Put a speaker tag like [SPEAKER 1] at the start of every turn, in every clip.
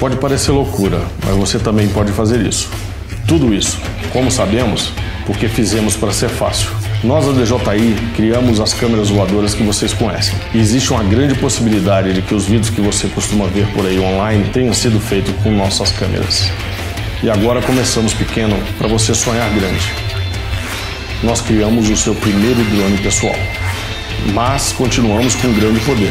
[SPEAKER 1] Pode parecer loucura, mas você também pode fazer isso. Tudo isso, como sabemos, porque fizemos para ser fácil. Nós da DJI criamos as câmeras voadoras que vocês conhecem. E existe uma grande possibilidade de que os vídeos que você costuma ver por aí online tenham sido feitos com nossas câmeras. E agora começamos pequeno para você sonhar grande. Nós criamos o seu primeiro drone pessoal, mas continuamos com grande poder.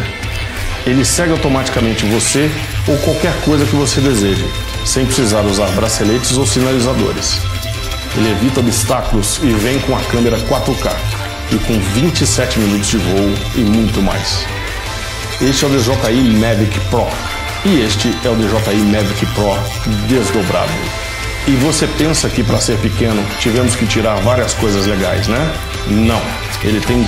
[SPEAKER 1] Ele segue automaticamente você ou qualquer coisa que você deseje, sem precisar usar braceletes ou sinalizadores. Ele evita obstáculos e vem com a câmera 4K e com 27 minutos de voo e muito mais. Este é o DJI Mavic Pro e este é o DJI Mavic Pro desdobrável. E você pensa que para ser pequeno tivemos que tirar várias coisas legais, né? Não. Ele tem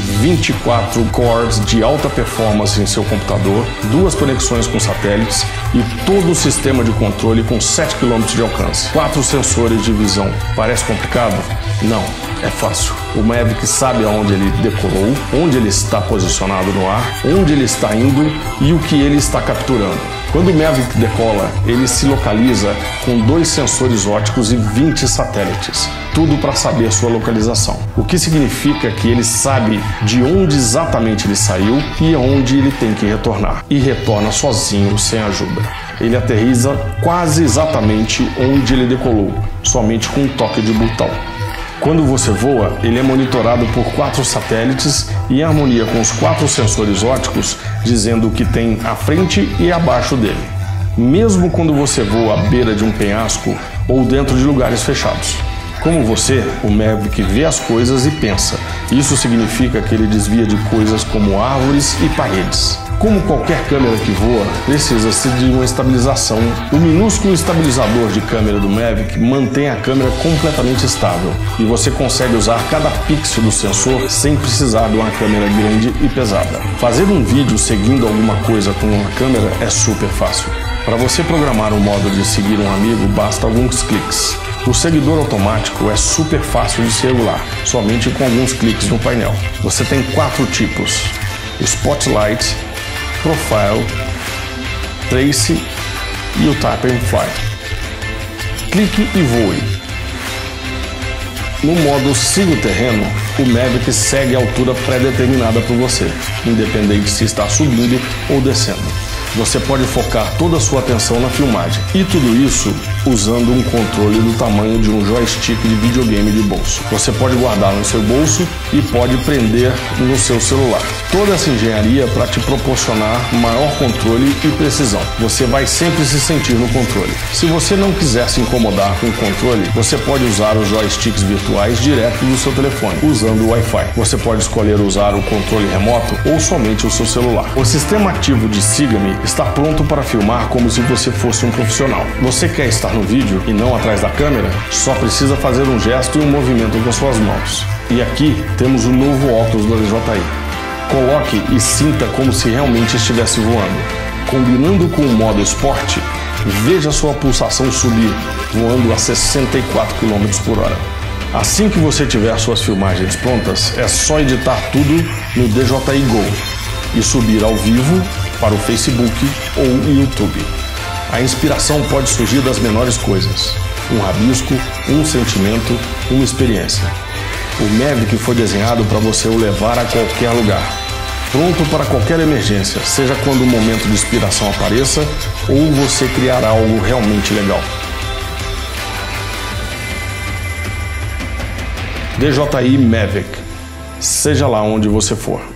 [SPEAKER 1] 24 cores de alta performance em seu computador, 2 conexões com satélites e todo o sistema de controle com 7 km de alcance, 4 sensores de visão. Parece complicado? Não, é fácil. O Mavic sabe aonde ele decolou, onde ele está posicionado no ar, onde ele está indo e o que ele está capturando. Quando o Mavic decola, ele se localiza com 2 sensores ópticos e 20 satélites, tudo para saber sua localização. O que significa que ele sabe de onde exatamente ele saiu e aonde ele tem que retornar. E retorna sozinho, sem ajuda. Ele aterriza quase exatamente onde ele decolou, somente com um toque de botão. Quando você voa, ele é monitorado por 4 satélites em harmonia com os 4 sensores ópticos, dizendo o que tem à frente e abaixo dele. Mesmo quando você voa à beira de um penhasco ou dentro de lugares fechados. Como você, o Mavic vê as coisas e pensa. Isso significa que ele desvia de coisas como árvores e paredes. Como qualquer câmera que voa, precisa-se de uma estabilização. O minúsculo estabilizador de câmera do Mavic mantém a câmera completamente estável e você consegue usar cada pixel do sensor sem precisar de uma câmera grande e pesada. Fazer um vídeo seguindo alguma coisa com uma câmera é super fácil. Para você programar um modo de seguir um amigo, basta alguns cliques. O seguidor automático é super fácil de se regular, somente com alguns cliques no painel. Você tem 4 tipos: Spotlight, Profile, Trace e o Tap and Fly. Clique e voe. No modo Siga o Terreno, o Mavic segue a altura pré-determinada por você, independente se está subindo ou descendo. Você pode focar toda a sua atenção na filmagem. E tudo isso usando um controle do tamanho de um joystick de videogame de bolso. Você pode guardar no seu bolso e pode prender no seu celular. Toda essa engenharia para te proporcionar maior controle e precisão. Você vai sempre se sentir no controle. Se você não quiser se incomodar com o controle, você pode usar os joysticks virtuais direto do seu telefone, usando o Wi-Fi. Você pode escolher usar o controle remoto ou somente o seu celular. O sistema ativo de Siga-me está pronto para filmar como se você fosse um profissional. Você quer estar no vídeo e não atrás da câmera? Só precisa fazer um gesto e um movimento com suas mãos. E aqui temos o novo óculos da DJI. Coloque e sinta como se realmente estivesse voando. Combinando com o modo esporte, veja sua pulsação subir, voando a 64 km por hora. Assim que você tiver suas filmagens prontas, é só editar tudo no DJI Go e subir ao vivo para o Facebook ou YouTube. A inspiração pode surgir das menores coisas. Um rabisco, um sentimento, uma experiência. O Mavic foi desenhado para você o levar a qualquer lugar. Pronto para qualquer emergência, seja quando o momento de inspiração apareça ou você criar algo realmente legal. DJI Mavic. Seja lá onde você for.